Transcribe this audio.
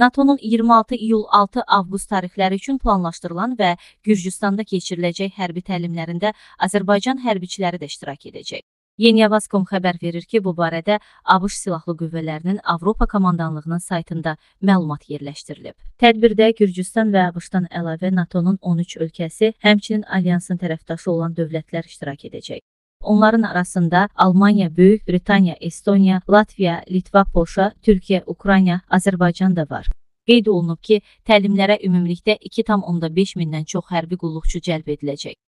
NATO-nun 26 iyul 6 avqust tarixləri üçün planlaşdırılan və Gürcüstanda keçiriləcək hərbi təlimlərində Azərbaycan hərbiçiləri də iştirak edəcək. Yeniyavaz.com xəbər verir ki, bu barədə ABŞ Silahlı Qüvvələrinin Avropa Komandanlığının saytında məlumat yerləşdirilib. Tədbirdə Gürcüstan və ABŞ-dan əlavə NATO-nun 13 ölkəsi, həmçinin alyansın tərəfdaşı olan dövlətlər iştirak edəcək. Onların arasında Almaniya, Böyük Britaniya, Estoniya, Latviya, Litva, Polşa, Türkiyə, Ukrayna, Azərbaycan da var. Qeyd olunub ki, təlimlərə ümumilikdə 2,5 mindən çox hərbi qulluqçu cəlb ediləcək.